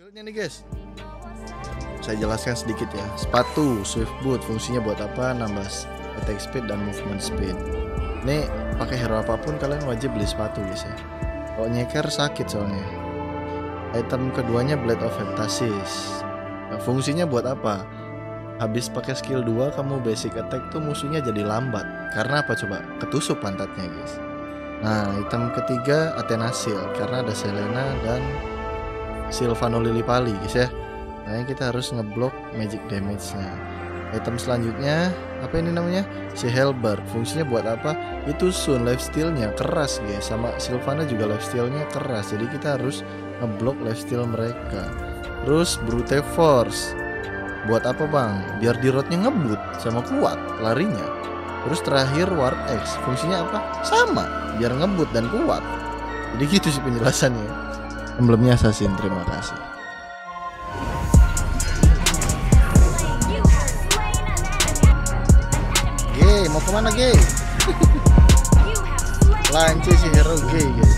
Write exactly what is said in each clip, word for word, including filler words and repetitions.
Build-nya nih guys, saya jelaskan sedikit ya. Sepatu Swift Boot fungsinya buat apa? Nambah attack speed dan movement speed. Ini pakai hero apapun kalian wajib beli sepatu guys ya. Kalau nyeker sakit soalnya. Item keduanya Blade of Heptasis. Nah, fungsinya buat apa? Habis pakai skill dua kamu basic attack tuh musuhnya jadi lambat. Karena apa coba? Ketusuk pantatnya guys. Nah, item ketiga Athena Shield karena ada Selena dan Sylvano Lillipali guys ya. Nah, kita harus ngeblok magic damage-nya. Item selanjutnya apa ini namanya? Si Hellbird. Fungsinya buat apa? Itu Sun lifesteal-nya keras guys. Sama Sylvana juga lifesteal-nya keras. Jadi kita harus ngeblok lifesteal mereka. Terus Brute Force. Buat apa bang? Biar di roadnya ngebut sama kuat larinya. Terus terakhir Warp X. Fungsinya apa? Sama. Biar ngebut dan kuat. Jadi gitu sih penjelasannya. Emblemnya assassin, terima kasih. Gay, mau kemana gay? Lance si hero gay guys.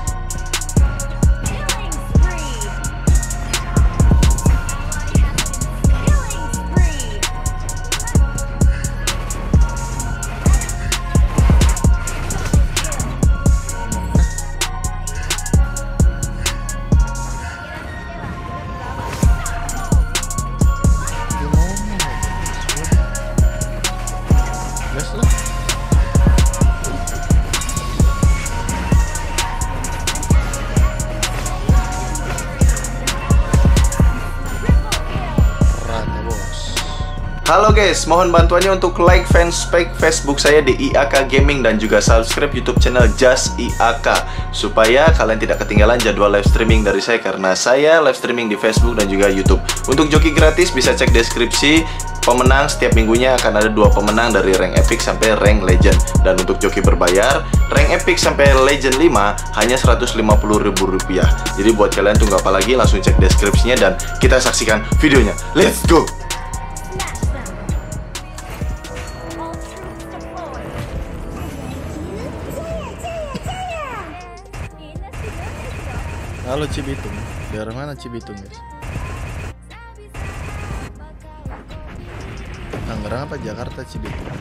Halo guys, mohon bantuannya untuk like fanspage Facebook saya di I A K Gaming dan juga subscribe YouTube channel Just I A K supaya kalian tidak ketinggalan jadwal live streaming dari saya karena saya live streaming di Facebook dan juga YouTube. Untuk joki gratis bisa cek deskripsi. Pemenang setiap minggunya akan ada dua pemenang dari rank epic sampai rank legend. Dan untuk joki berbayar, rank epic sampai legend lima hanya seratus lima puluh ribu rupiah. Jadi buat kalian tunggu apa lagi, langsung cek deskripsinya dan kita saksikan videonya. Let's go! Halo Cibitung, daerah mana Cibitung guys? Tangerang apa Jakarta Cibitung?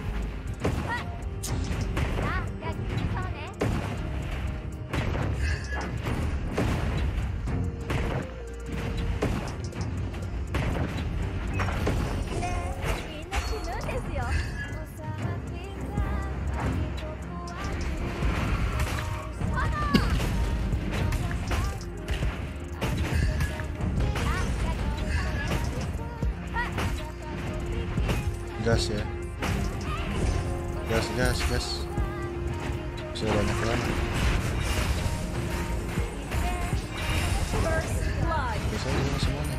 Gas ya, gas gas gas, sudah banyak lama. Bisa juga semuanya.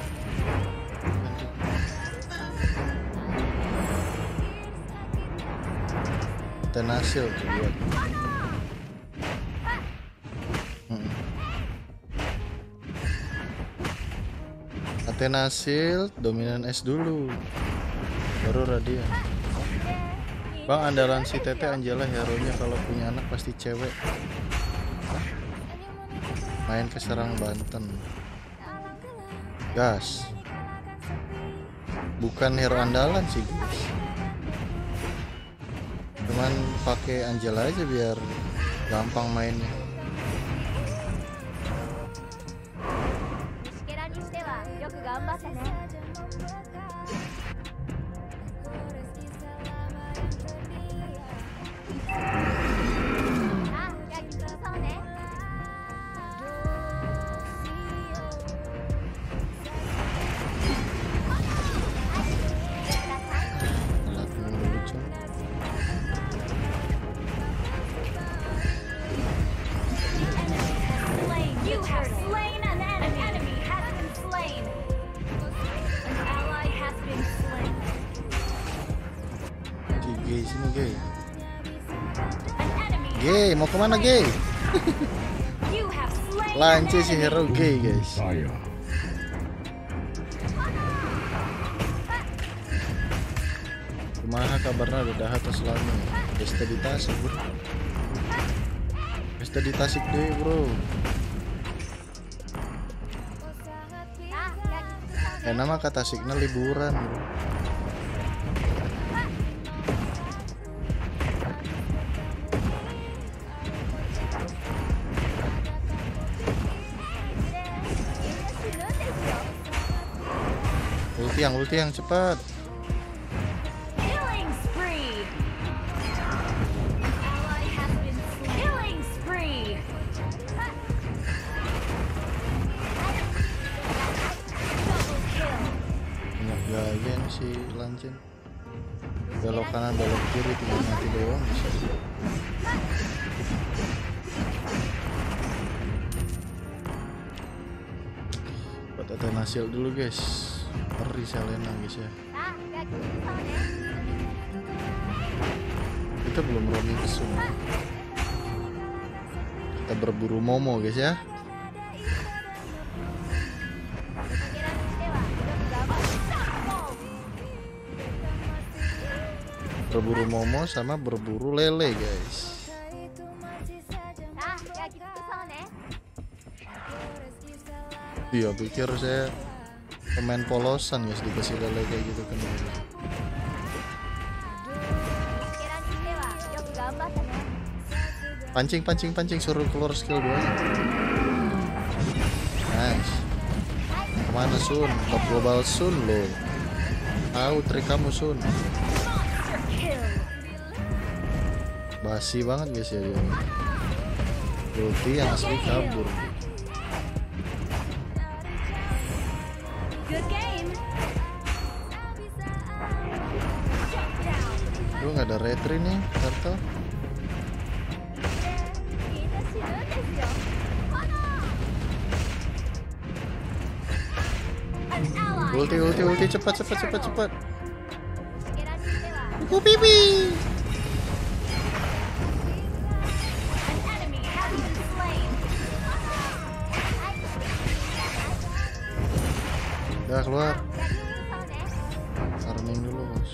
Tenasil tuh buat. Hmm. Athena Shield, dominan S dulu. Baru Radian. Bang, andalan si Tete Angela hero-nya kalau punya anak pasti cewek. Main ke Serang Banten. Gas. Bukan hero andalan sih guys. Cuman pakai Angela aja biar gampang mainnya. Gay sini gay. Gay, mau kemana gay? Lance si hero gay guys. Kumaha kabarnya udah atau selama? Pesta di Tasik bro. Pesta di Tasik deh bro. Eh, nama kata signal liburan. Ulti yang ulti yang cepat. Killing spree. Ally has been slain. Killing spree. Double kill. Banyak gaya nih si Lancen. Belok kanan belok kiri tinggal mati doang bisa. Buat ada hasil dulu guys. Ngeri Selena guys ya. Kita belum roaming soon. Kita berburu Momo guys ya. Berburu Momo sama berburu lele guys. Dia pikir saya pemain polosan guys, dikasih lele kayak gitu kan. Pancing pancing pancing suruh keluar skill dua. Nice. Kemana Sun? Top global Sun lo. Tahu trik kamu Sun. Basi banget guys ya dia. Ulti yang asli kabur. Lu nggak ada retri nih, Turtle. Ulti ulti ulti cepat cepat cepat cepat. Buku pipi. Udah keluar. Farming dulu bos.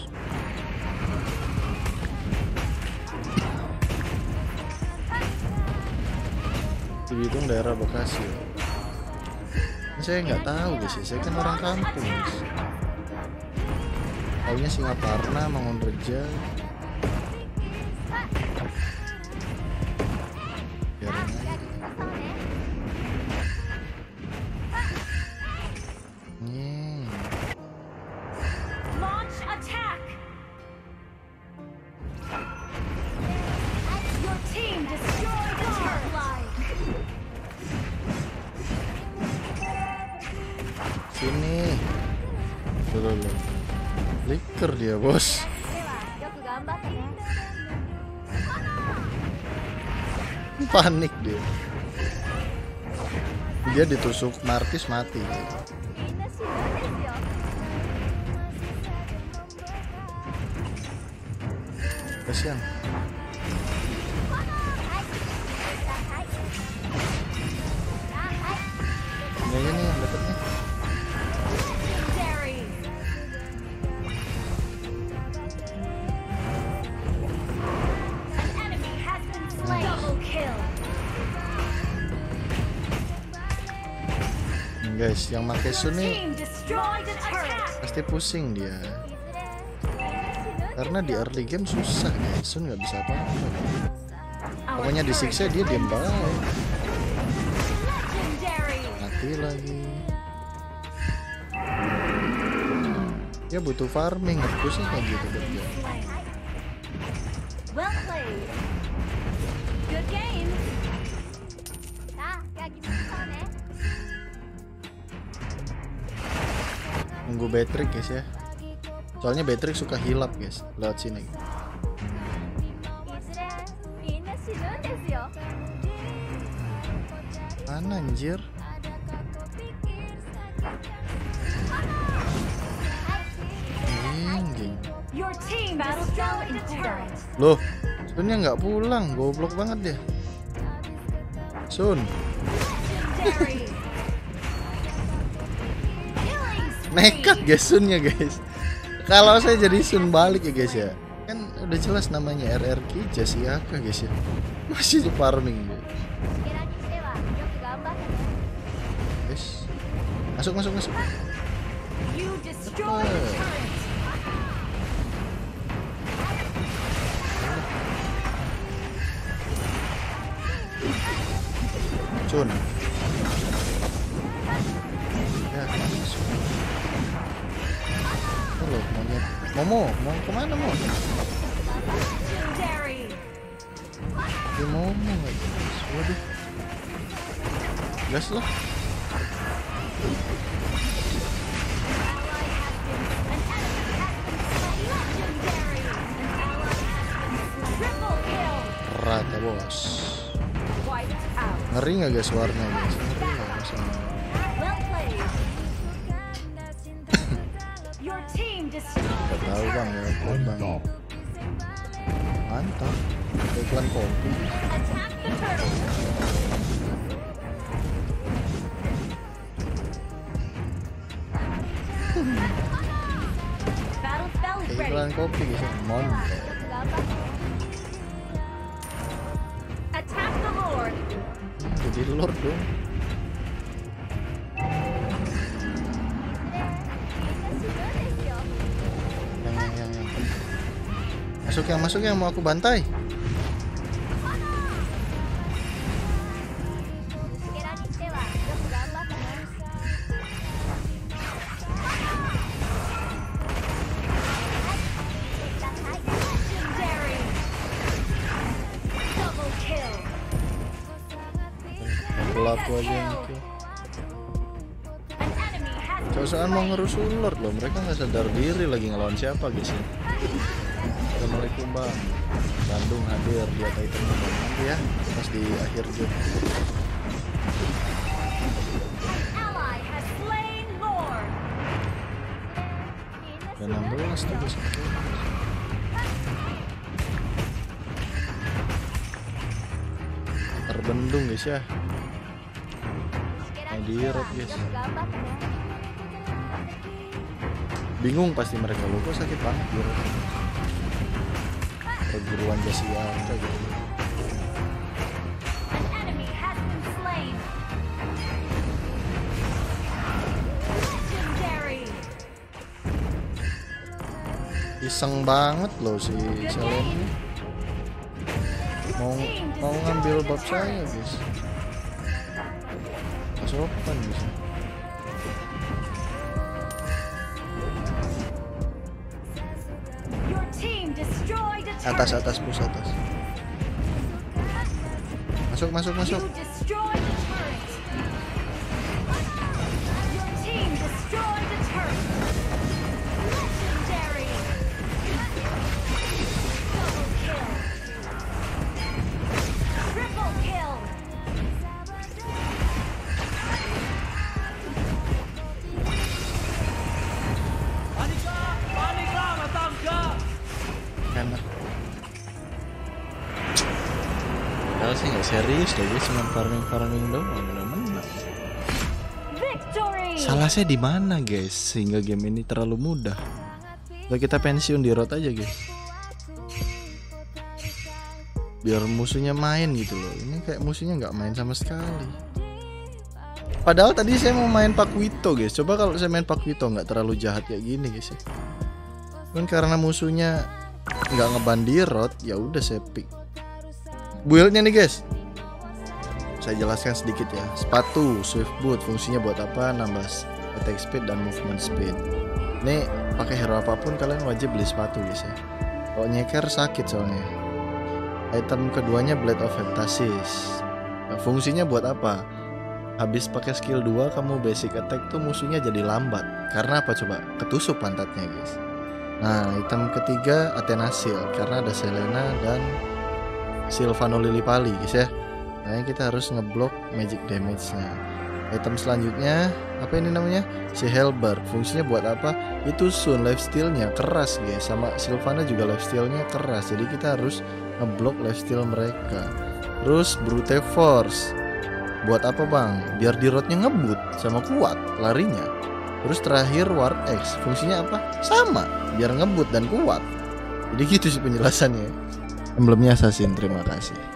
Cibitung daerah Bekasi. Ini saya nggak tahu guys, saya kan orang kampung guys. Taunya Singaparna, Mangunreja. Biarin aja. Nih. Launch attack. Your team destroyed the turret. Sini. Dulu dulu. Flicker dia bos. Panik dia. Dia ditusuk Martis mati. Kasian. Ini aja nih yang dapetnya. Guys, yang pakai Sun nih pasti pusing dia. Karena di early game susah guys, Sun nggak bisa apa-apa. Pokoknya disiksa dia diam baik. Mati lagi. Dia butuh farming, harusnya kayak gitu dia. Well played. Good game. Nunggu Beatrix guys ya. Soalnya Beatrix suka hilap guys lewat sini. Mana anjir? Anjing. Loh, Sunnya nggak pulang, goblok banget dia. Sun. Nekat guys Sunnya guys. Kalau saya jadi Sun balik ya guys ya. Kan udah jelas namanya R R Q Jas I A K guys ya. Masih di farming guys. Guys. Masuk masuk masuk. destroyed a turret. Cun. Ya, masuk. Halo, monyet. Momo, mau kemana mau? Legendary. Dia Momo lagi. Waduh. Gas lah. Triple kill. Rata bos. Wiped out. Ngeri nggak guys warna guys? Ngeri nggak rasanya? Well played. Your team destroyed Gak a tahu bang ya, iklan bang. Mantap. Iklan kopi. Attack the turtle. Battle spell is ready. Iklan kopi guys. Mantap. Attack the Lord. Jadi lord dong. Yang yang yang yang. Masuk yang masuk yang mau aku bantai. Legendary. Double kill. Gelap aja itu. An enemy has been Sosokan mau ngerusuh lord loh. Mereka nggak sadar diri lagi ngelawan siapa guys ya. Assalamualaikum bang. Bandung hadir di Titan bang. Nanti ya pas di akhir game. ally has slain Lord. Dan enam belas tuh guys. Terbendung guys ya. Mau dirot guys. Bingung pasti mereka loh, kok sakit banget dirot. Perguruan jasa gitu. An enemy has been slain. Legendary. Iseng banget loh si Selen ini. Mau mau ngambil bab saya guys. Sopan guys. Your team destroyed a turret. Atas atas bus atas. Masuk masuk masuk. You destroyed a turret. Your team destroyed a turret. Legendary. Double kill. Triple kill. Enak. Padahal sih nggak serius loh guys, cuma farming farming doang udah menang. Victory. Salah saya di mana guys sehingga game ini terlalu mudah. Udah kita pensiun di road aja guys. Biar musuhnya main gitu loh. Ini kayak musuhnya nggak main sama sekali. Padahal tadi saya mau main Pakuito guys. Coba kalau saya main Pakuito nggak terlalu jahat kayak gini guys ya. Kan karena musuhnya nggak ngebandir road, ya udah saya pick. Buildnya nih guys. Saya jelaskan sedikit ya. Sepatu Swift Boot fungsinya buat apa? Nambah attack speed dan movement speed. Ini pakai hero apapun kalian wajib beli sepatu guys ya. Kalau nyeker sakit soalnya. Item keduanya Blade of Heptasis. Nah, fungsinya buat apa? Habis pakai skill dua kamu basic attack tuh musuhnya jadi lambat. Karena apa coba? Ketusuk pantatnya guys. Nah, item ketiga Athena Shield karena ada Selena dan Sylvano Lillipali guys ya. Nah, kita harus ngeblok magic damage-nya. Item selanjutnya apa ini namanya? Si Halberd. Fungsinya buat apa? Itu Sun lifesteal-nya keras guys. Sama Sylvana juga lifesteal-nya keras. Jadi kita harus ngeblok lifesteal mereka. Terus Brute Force. Buat apa bang? Biar di roadnya ngebut sama kuat larinya. Terus terakhir War X. Fungsinya apa? Sama. Biar ngebut dan kuat. Jadi gitu sih penjelasannya. Emblemnya assassin. Terima kasih.